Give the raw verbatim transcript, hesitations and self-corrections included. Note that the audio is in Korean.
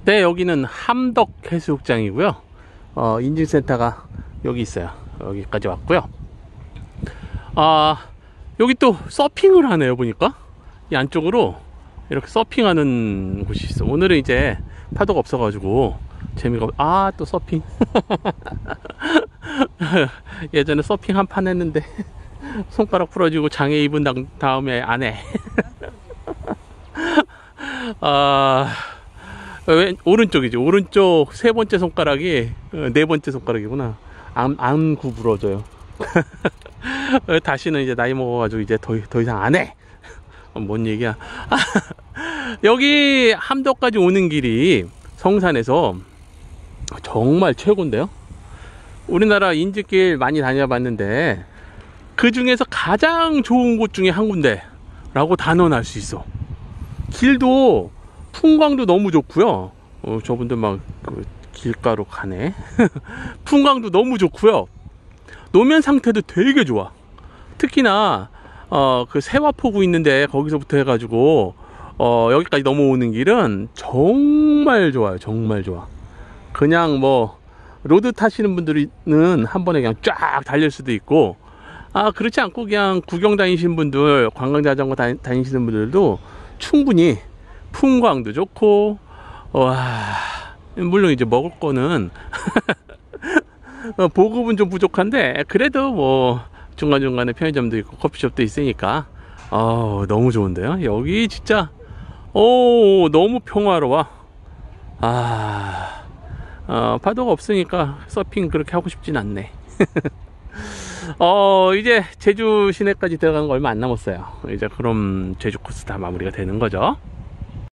네, 여기는 함덕해수욕장이고요. 어, 인증센터가 여기 있어요. 여기까지 왔고요. 아, 여기 또 서핑을 하네요, 보니까. 이 안쪽으로 이렇게 서핑하는 곳이 있어. 오늘은 이제 파도가 없어가지고 재미가 없... 아, 또 서핑. 예전에 서핑 한 판 했는데 손가락 부러지고 장애 입은 다음에 안 해. 아, 왜 오른쪽이지? 오른쪽 세 번째 손가락이 네 번째 손가락이구나. 안, 안 구부러져요. 다시는 이제 나이 먹어가지고 이제 더, 더 이상 안 해. 뭔 얘기야. 여기 함덕까지 오는 길이 성산에서 정말 최고인데요. 우리나라 인증길 많이 다녀봤는데 그 중에서 가장 좋은 곳 중에 한 군데라고 단언할 수 있어. 길도 풍광도 너무 좋고요. 어, 저분들 막 그 길가로 가네. 풍광도 너무 좋고요. 노면 상태도 되게 좋아. 특히나 어, 그 세화포구 있는데 거기서부터 해가지고 어, 여기까지 넘어오는 길은 정말 좋아요. 정말 좋아. 그냥 뭐 로드 타시는 분들은 한 번에 그냥 쫙 달릴 수도 있고, 아 그렇지 않고 그냥 구경 다니시는 분들, 관광 자전거 다니, 다니시는 분들도 충분히 풍광도 좋고, 와, 물론 이제 먹을 거는 보급은 좀 부족한데 그래도 뭐 중간중간에 편의점도 있고 커피숍도 있으니까 어, 너무 좋은데요. 여기 진짜 오, 너무 평화로워. 아, 어, 파도가 없으니까 서핑 그렇게 하고 싶진 않네. 어, 이제 제주 시내까지 들어가는 거 얼마 안 남았어요. 이제 그럼 제주 코스 다 마무리가 되는 거죠.